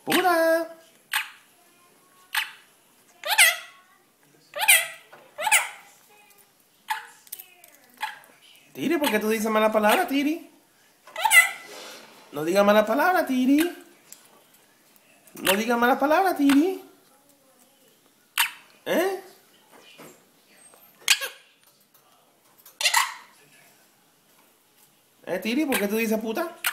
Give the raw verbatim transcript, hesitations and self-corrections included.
Puta. Tiri, ¿por qué tú dices mala palabra, Tiri? No digas mala palabra, Tiri. No digas mala palabra, Tiri. ¿Eh? ¿Eh, Tiri? ¿Por qué tú dices puta?